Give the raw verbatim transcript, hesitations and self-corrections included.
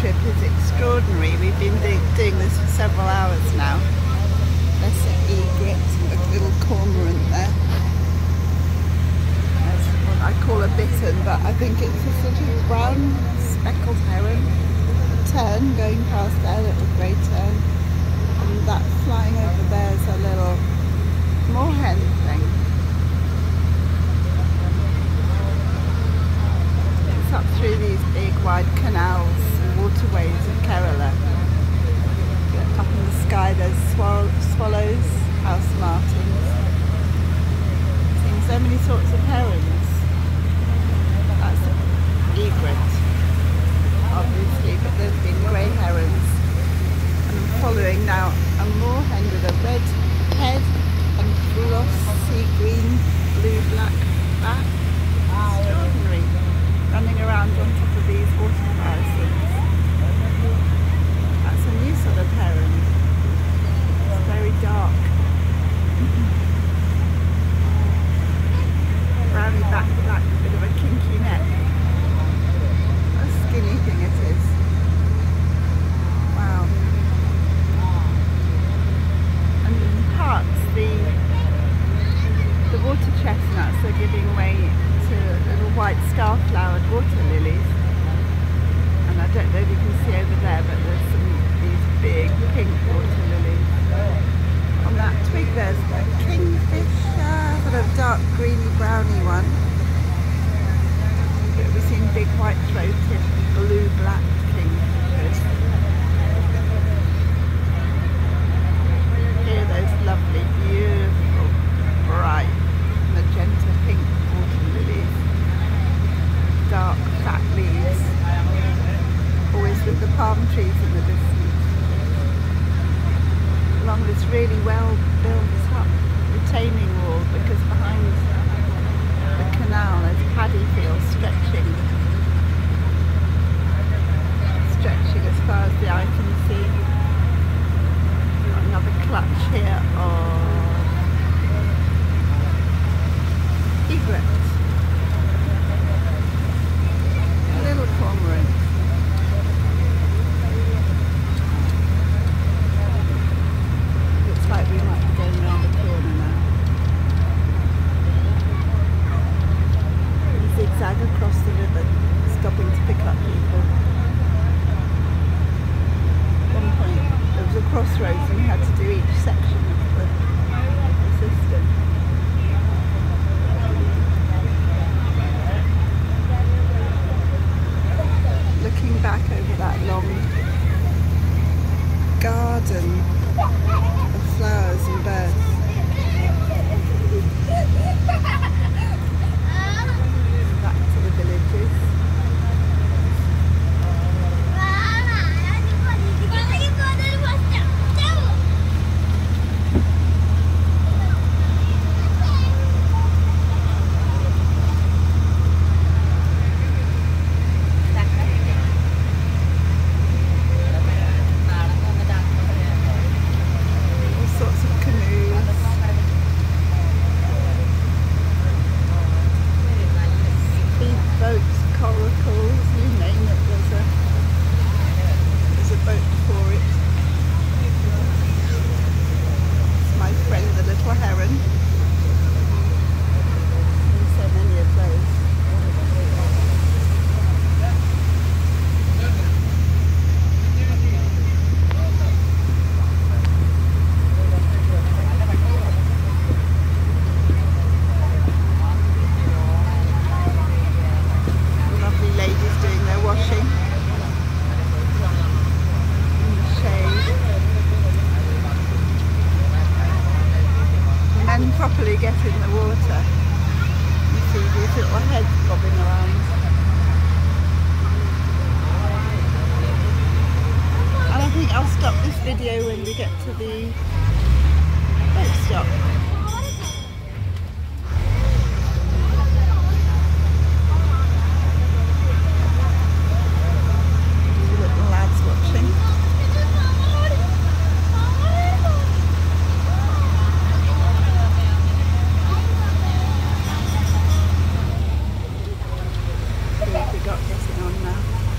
trip is extraordinary. We've been do doing this for several hours now. There's an egret, a little cormorant there. There's what I call a bittern, but I think it's a sort of brown speckled heron. A tern going past there, a little grey tern. And that flying over there is a little moorhen thing. It's up through these big wide canals and waterways of Kerala. Up in the sky there's swall swallows, house martins. Seeing so many sorts of herons. That's an egret, obviously, but there's been grey herons. And I'm following now a moorhen with a red head and glossy green, blue, black back. Extraordinary. Running around on top of these water hyacinths. That's a new sort of heron. It's very dark. Browny back, black, bit of a kinky neck. What a skinny thing it is. Wow. And in parts the the water chestnuts are giving way to little white star-flowered water lilies. And I don't know if you can see over there, but there's some these big pink water lilies. On that twig there's a kingfisher, sort of dark greeny browny one. But we've seen big white throated blue black kingfishers. Here are those lovely, beautiful, bright magenta pink water lilies. Dark fat leaves. Always with the palm trees in the distance. Along this really well built up retaining wall, because behind the canal there's paddy fields stretching stretching as far as the eye can see. Got another clutch here of egrets. A little cormorant. Like we might be going around the corner now. We zigzag across the river, stopping to pick up people. At one point there was a crossroads and we had to do each section of the, the system. Looking back over that long garden of flowers and birds. Back to the villages. Properly get in the water. You see these little heads bobbing around. And I think I'll stop this video when we get to the boat stop. These little lads watching. Got getting on now.